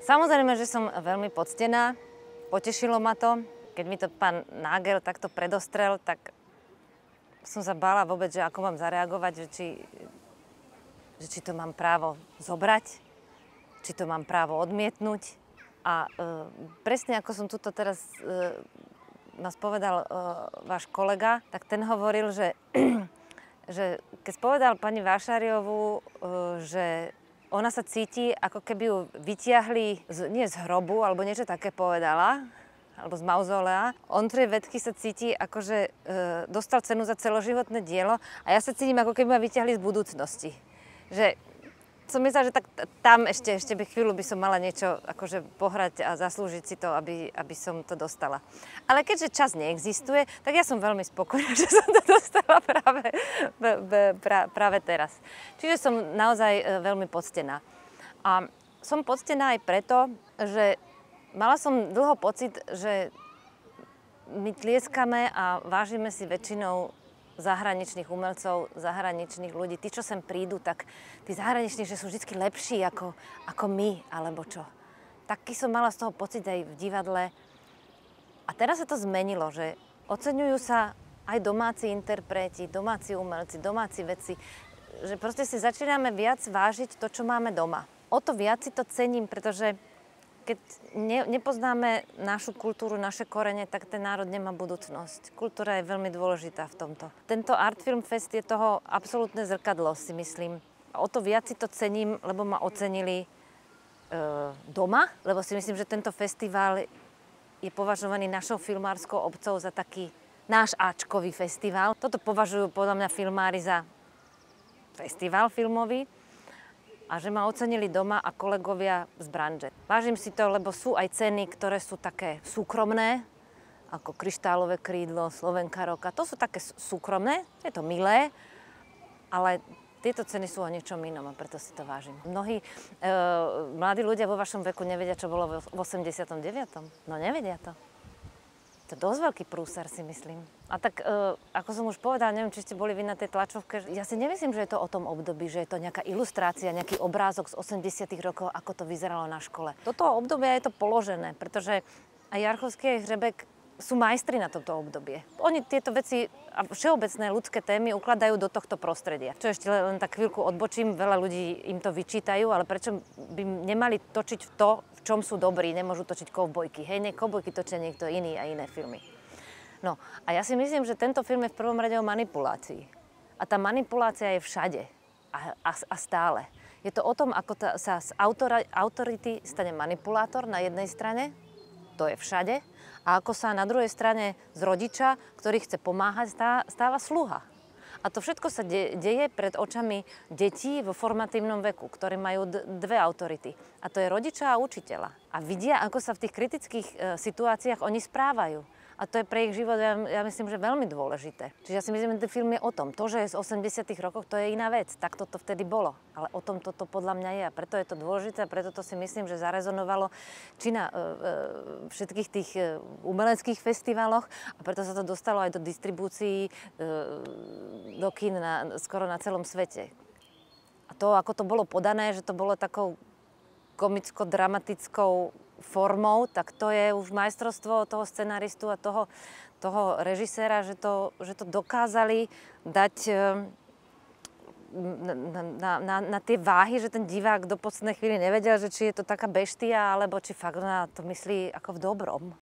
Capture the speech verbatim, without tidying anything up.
Samozrejme, že som veľmi poctená, potešilo ma to. Keď mi to pán Náger takto predostrel, tak som sa bála vôbec, že ako mám zareagovať, že či, že či to mám právo zobrať, či to mám právo odmietnúť. A e, presne ako som tuto teraz e, nás povedal e, váš kolega, tak ten hovoril, že, že keď spovedal pani Vášariovú, e, že ona sa cíti, ako keby ju vytiahli z, nie z hrobu, alebo niečo také povedala, alebo z mauzolea. Ondrej Vetky sa cíti, ako že e, dostal cenu za celoživotné dielo a ja sa cítim, ako keby ma vyťahli z budúcnosti. Že som myslela, že tak tam ešte, ešte by chvíľu by som mala niečo akože pohrať a zaslúžiť si to, aby, aby som to dostala. Ale keďže čas neexistuje, tak ja som veľmi spokojná, že som to dostala práve, pra, práve teraz. Čiže som naozaj veľmi poctená. A som poctená aj preto, že mala som dlho pocit, že my tlieskame a vážime si väčšinou zahraničných umelcov, zahraničných ľudí. Tí, čo sem prídu, tak tí zahraniční, že sú vždy lepší ako, ako my, alebo čo. Taký som mala z toho pocit aj v divadle. A teraz sa to zmenilo, že oceňujú sa aj domáci interpreti, domáci umelci, domáci vedci, že proste si začíname viac vážiť to, čo máme doma. O to viac si to cením, pretože keď ne, nepoznáme našu kultúru, naše korene, tak ten národ nemá budúcnosť. Kultúra je veľmi dôležitá v tomto. Tento Art Film Fest je toho absolútne zrkadlo, si myslím. A o to viac si to cením, lebo ma ocenili e, doma, lebo si myslím, že tento festival je považovaný našou filmárskou obcou za taký náš áčkový festival. Toto považujú podľa mňa filmári za festival filmový. A že ma ocenili doma a kolegovia z branže. Vážim si to, lebo sú aj ceny, ktoré sú také súkromné, ako Kryštálové krídlo, Slovenka roka. To sú také súkromné, je to milé, ale tieto ceny sú o niečom inom a preto si to vážim. Mnohí e, mladí ľudia vo vašom veku nevedia, čo bolo v osemdesiatom deviatom No nevedia to. To je dosť veľký prúser, si myslím. A tak, e, ako som už povedala, neviem, či ste boli vy na tej tlačovke, ja si nemyslím, že je to o tom období, že je to nejaká ilustrácia, nejaký obrázok z osemdesiatych rokov, ako to vyzeralo na škole. Toto obdobie je to položené, pretože aj Jarchovský, aj Hřebek sú majstri na toto obdobie. Oni tieto veci a všeobecné ľudské témy ukladajú do tohto prostredia. Čo ešte len tak chvíľku odbočím, veľa ľudí im to vyčítajú, ale prečo by nemali točiť v to, v čom sú dobrí, nemôžu točiť kovbojky. Hej, nie, kovbojky točia niekto iný a iné filmy. No a ja si myslím, že tento film je v prvom rade o manipulácii. A tá manipulácia je všade a, a, a stále. Je to o tom, ako ta, sa z autora, autority stane manipulátor na jednej strane, to je všade, a ako sa na druhej strane z rodiča, ktorý chce pomáhať, stáva sluha. A to všetko sa de- deje pred očami detí vo formatívnom veku, ktorí majú d- dve autority. A to je rodiča a učiteľa. A vidia, ako sa v tých kritických e, situáciách oni správajú. A to je pre ich život, ja, ja myslím, že veľmi dôležité. Čiže ja si myslím, že ten film je o tom. To, že je z osemdesiatych rokoch, to je iná vec. Tak toto vtedy bolo. Ale o tom toto podľa mňa je. A preto je to dôležité a preto to si myslím, že zarezonovalo či na e, e, všetkých tých e, umeleckých festivaloch a preto sa to dostalo aj do distribúcií e, do kín na, skoro na celom svete. A to, ako to bolo podané, že to bolo takou komicko-dramatickou formou, tak to je už majstrovstvo toho scenaristu a toho, toho režiséra, že to, že to dokázali dať na, na, na, na tie váhy, že ten divák do poslednej chvíli nevedel, že či je to taká beštia, alebo či fakt ona to myslí ako v dobrom.